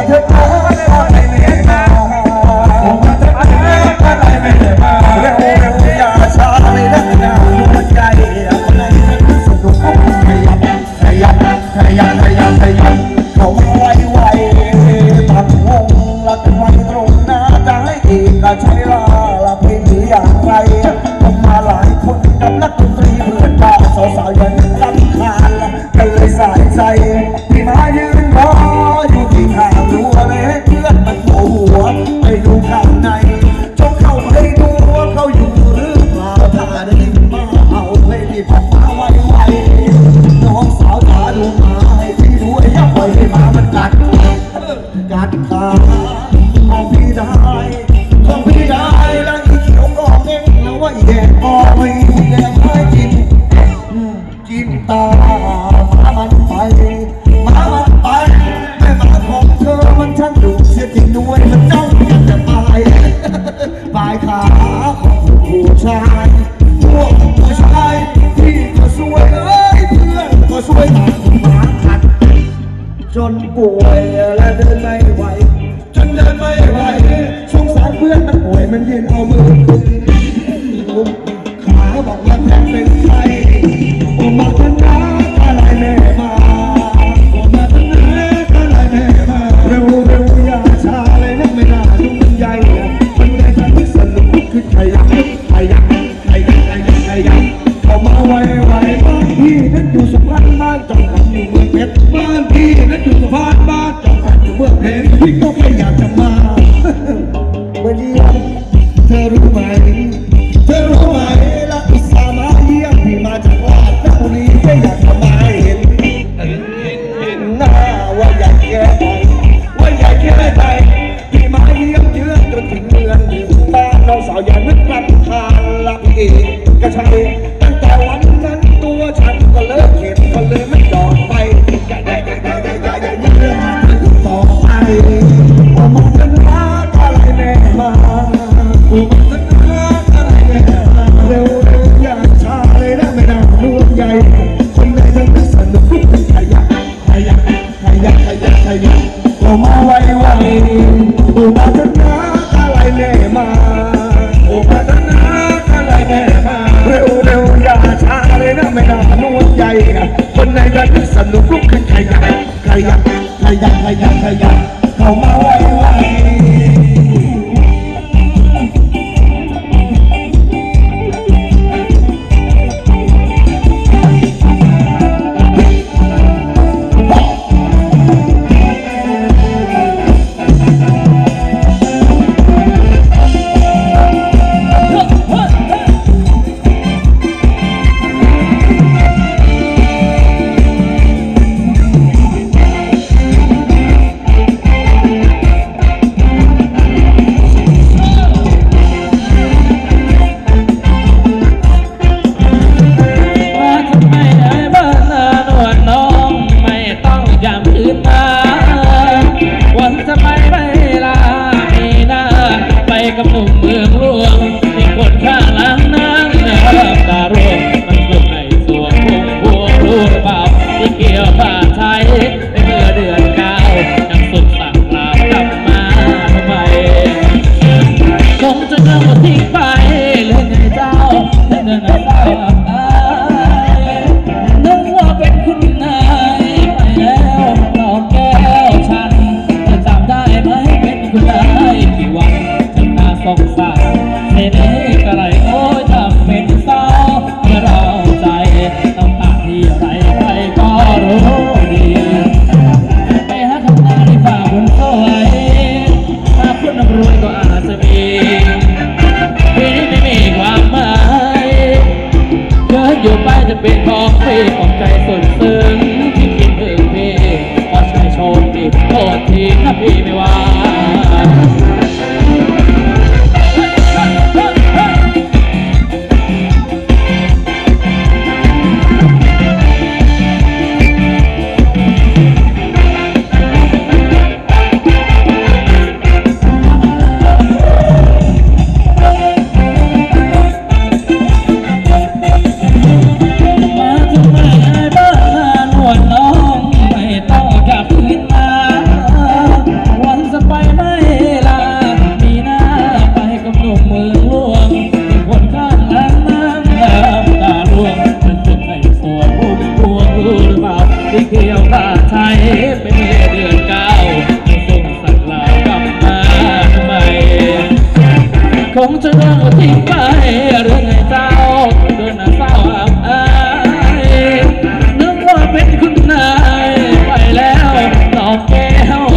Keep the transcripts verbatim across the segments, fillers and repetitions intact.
เธอเธออะไรไม่มาผมมาเธออะไรไม่มาเร็วเร็วอย่าช้าเลยนะนะหัวใจอะไรสนุกขยับขยับขยับขยับขยับเขาไวไวตัดวงละกันไว้ตรงหน้าจะให้อีกก็ใช้ลาละเพลงหรืออย่างไรผมมาหลายคนกับนักดนตรีเพื่อนบ้านสาวๆยังรำคาญกันเลยสายใจที่มายืนรออยู่ที่ทางรั้วเลยให้เพื่อนมันโผล่หัวไปดูข้างในจงเข้าไปดูว่าเขาอยู่หรือเปล่าถ้าได้ยินมาเอาเพลงที่ผมมาไว้ไว้น้องสาวจ๋าดูมาให้พี่ดูไอ้ยักษ์ปล่อยให้มามันกัดกัดขาของพี่ได้ของพี่ได้แล้วอีเขียวก็เง่งแล้วว่าอีแดงก็ไม่แดงไม่กินกินตาหมามันไปหมามันไปแม่หมาของเธอมันช่างดุเสียจริงด้วยมันจ้องอยากจะตายปลายขาของผู้ชายพวกผู้ชายพี่ก็สวยเอ้ยเพื่อนก็สวยหนักหมาขัดจนป่วยและเดินไม่ไหวจนเดินไม่ไหวสงสารเพื่อนมันป่วยมันยืนเอามือกุมขาบอกว่าแทนเป็นใครโอ้มาทันนะอะไรแม่มาโอ้มาทันนะอะไรแม่มาเร็วเร็วอย่าช้าเลยนะไม่น่าดูมันใหญ่มันใหญ่ทันที่สนุกขึ้นขยับขยับขยับขยับขยับเข้ามาไวไวบ้านพี่นั้นอยู่สุพรรณบ้านจังหวัดอยู่เมืองเพชรบ้านพี่นั้นอยู่สุพรรณบ้านจังหวัดอยู่เมืองเพชรพี่ก็ไม่อยากจะมาเมื่อเยี่ยมเธอรู้ไหมเธอรู้ไหมละอุตส่าห์มาเยี่ยมพี่มาจากราชบุรีแค่อยากจะมาเห็นเห็นหน้าว่าอยากแค่ไหนว่าอยากแค่ไหนพี่มาเยี่ยมเยือนจนถึงเมืองถึงบ้านน้องสาวอย่านึกรำคาญละพี่ก็ใช่ตั้งแต่วันนั้นตัวฉันก็เลิกเข็นก็เลยไม่จอดไปอย่าได้อย่าได้อย่าได้อย่าเยื่อมันต่อไปโอ้มันจะรักอะไรแม่มาโอ้มันจะรักอะไรแม่มาเร็วเร็วอย่าช้าเลยนะไม่น่าดวงใหญ่คนใดทั้งนั้นสนุกขยับขยับขยับขยับขยับโอ้มาไวไวโอ้มาจะรักอะไรแม่มาโอ้มาจะรักอะไรแม่มาเร็วเร็วอย่าช้าเลยนะไม่น่าดวงใหญ่คนใดทั้งนั้นสนุกลุกขึ้นขยับขยับขยับขยับขยับเข้ามาไวไว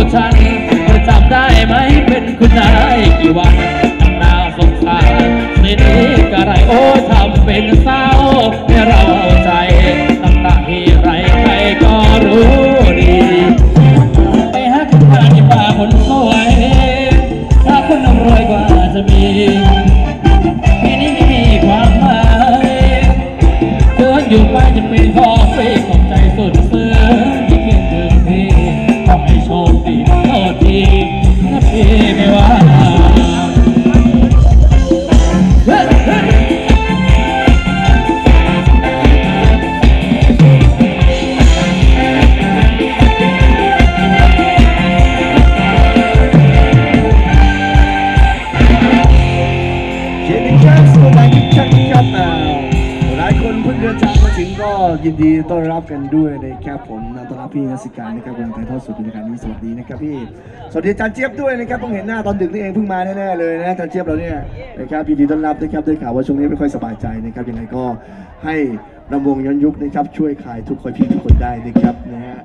ฉันจะจำได้ไหมเป็นคุณนายกี่วันตั้งนาสงสารสินี้กระไรโอ้ทำเป็นเศร้าให้เราใจตั้งตาที่ไรใครก็รู้ดีไปหาคุณป้าที่ป่าคนสวยถ้าคนรวยกว่าจะมีที่นี้ไม่มีความหมายเดินอยู่ไปจะเป็นพ่อฟรีของใจสุดซึ้งที่เพียงเดินพี่ขอให้โชคดีโทษทีนะพี่ไม่ว่ายินดีต้อนรับกันด้วยนะครับผมนำต้อนรับพี่นักสิการนะครับวงถ่ายทอดสดในการนี้สวัสดีนะครับพี่สวัสดีอาจารย์เจี๊ยบด้วยนะครับต้องเห็นหน้าตอนดึกนี่เองเพิ่งมาแน่ๆเลยนะอาจารย์เจี๊ยบเราเนี่ยนะครับยินดีต้อนรับนะครับได้ข่าวว่าช่วงนี้ไม่ค่อยสบายใจนะครับยังไงก็ให้รำวงย้อนยุคนะครับช่วยขายทุกคนพี่ทุกคนได้นะครับนะฮะ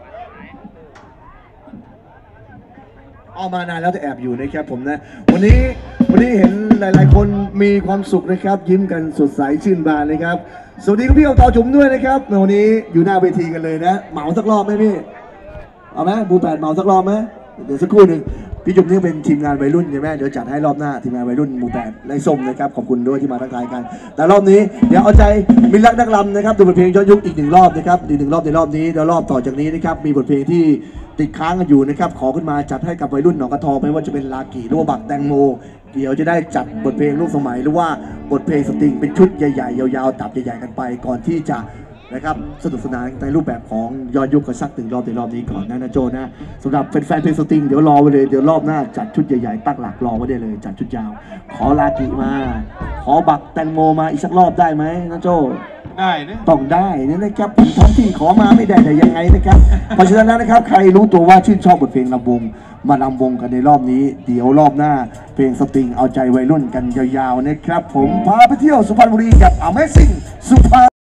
เอามานานแล้วแต่แอบอยู่นะครับผมนะวันนี้วันนี้เห็นหลายๆคนมีความสุขนะครับยิ้มกันสดใสชื่นบานนะครับสวัสดีคุณพี่เอาต่อจุ๋มด้วยนะครับวันนี้อยู่หน้าเวทีกันเลยนะเหมาสักรอบไหมพี่เอาไหมบูแปดเหมาสักรอบไหมเดี๋ยวสักครู่หนึ่งพี่จุ๋มนี่เป็นทีมงานวัยรุ่นใช่ไหมเดี๋ยวจัดให้รอบหน้าทีมงานวัยรุ่นบูแปดไล่ส้มนะครับขอบคุณด้วยที่มาทักทายกันแต่รอบนี้เดี๋ยวเอาใจมิตรรักนักรำนะครับดูบทเพลงย้อนยุคอีกหนึ่งรอบนะครับอีกหนึ่งรอบในรอบนี้แล้วรอบต่อจากนี้นะครับมีบทเพลงที่ติดค้างกันอยู่นะครับขอขึ้นมาจัดให้กับวัยรุ่นหนองกระทองไม่ว่าจะเป็นลากีหรือว่าบักแตงโมเดี๋ยวจะได้จัดบทเพลงลูกสมัยหรือว่าบทเพลงสตริงเป็นชุดใหญ่ๆยาวๆตับใหญ่ๆกันไปก่อนที่จะนะครับสนุกสนานในรูปแบบของย้อนยุคกันสักหนึ่งรอบในรอบนี้ก่อนนะนะโจนะสำหรับแฟนๆเพลงสตริงเดี๋ยวรอไว้เลยเดี๋ยวรอบหน้าจัดชุดใหญ่ๆตั้งหลักรอไว้ได้เลยจัดชุดยาวขอลากีมาขอบักแตงโมมาอีกสักรอบได้ไหมนะโจได้นะต้องได้นี่นะครับผมท้องที่ขอมาไม่ได้แต่ยังไงนะครับเพราะฉะนั้นนะครับใครรู้ตัวว่าชื่นชอบบทเพลงลำวงมาลำวงกันในรอบนี้เดี๋ยวรอบหน้าเพลงสตริงเอาใจวัยรุ่นกันยาวๆนะครับผมพาไปเที่ยวสุพรรณบุรีกับ Amazing สุพรรณ